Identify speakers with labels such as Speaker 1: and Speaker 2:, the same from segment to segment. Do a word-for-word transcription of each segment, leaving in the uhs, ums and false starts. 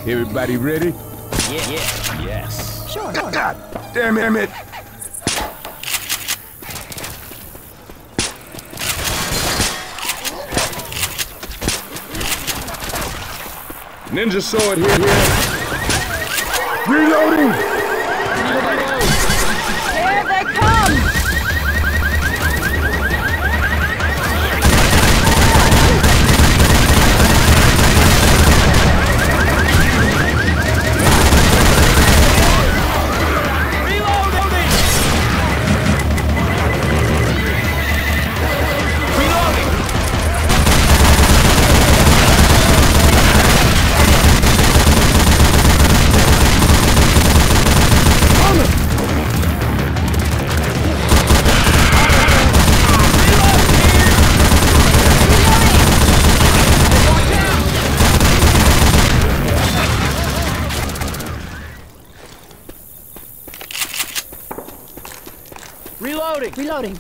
Speaker 1: Everybody ready?
Speaker 2: Yeah, yeah, yes.
Speaker 3: Sure.
Speaker 1: God damn it! Ninja sword here, here. Reloading!
Speaker 3: Here they come!
Speaker 2: Reloading!
Speaker 3: Reloading.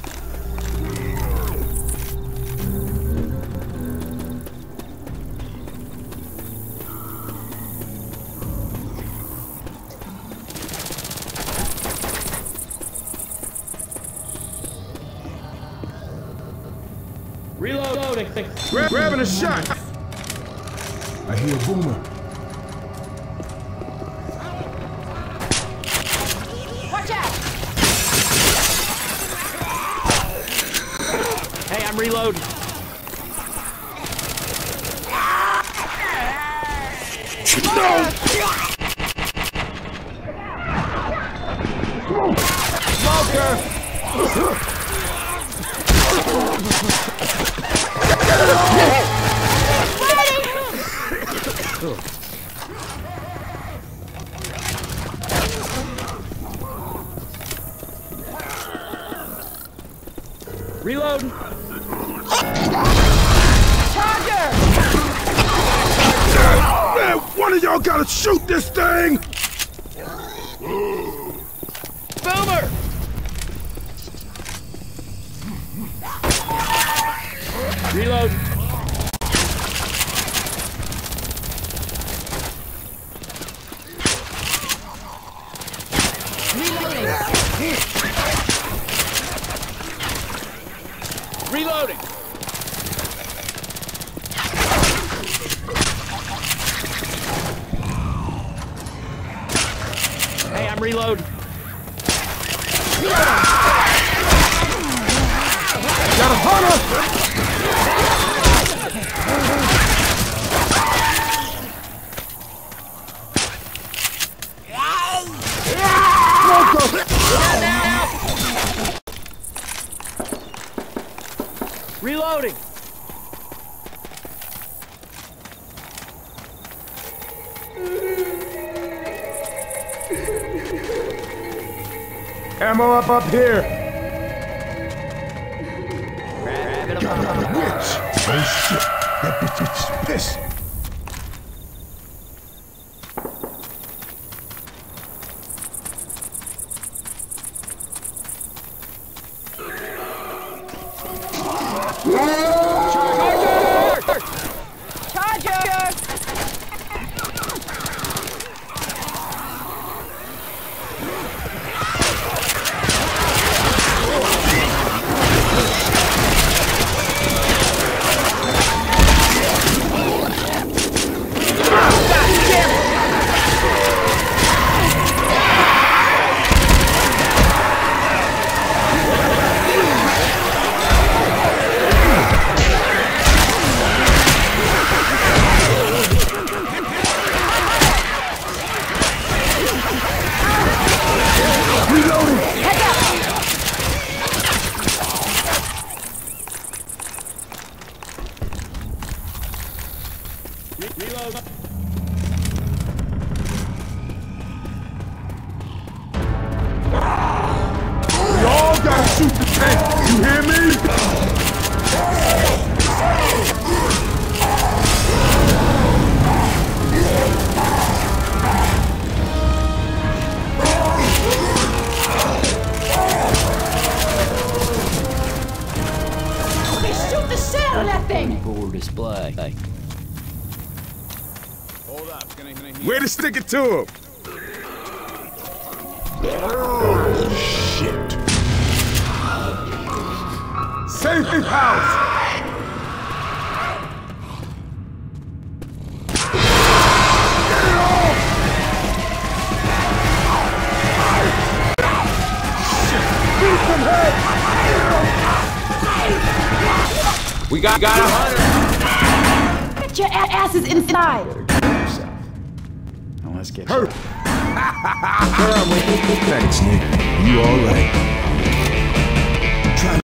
Speaker 2: Reloading!
Speaker 1: Gra grabbing a shot! I hear a boomer.
Speaker 3: Watch out!
Speaker 2: Hey, I'm reloading.
Speaker 1: No! Smoker!
Speaker 2: Reloading!
Speaker 3: Charger!
Speaker 1: Man, one of y'all gotta shoot this thing!
Speaker 2: Boomer! Reload! Reloading! Hey, I'm reloading.
Speaker 1: Got a hunter!
Speaker 2: Reloading!
Speaker 1: Ammo up up here!
Speaker 2: Grab it up.
Speaker 1: Got a witch! Oh shit! That bitch is pissed!
Speaker 3: Charger!
Speaker 2: Reload!
Speaker 1: Y'all gotta shoot the tank! You hear me?
Speaker 3: Okay, shoot the shit out of that thing!
Speaker 2: Board display.
Speaker 1: Hold up. Way to stick it to him.
Speaker 4: Oh, shit.
Speaker 1: Safe house.
Speaker 2: We got, got a hunter.
Speaker 3: Get your asses inside.
Speaker 2: Now let's get
Speaker 1: Hurt.
Speaker 4: Thanks, Nick. You all right?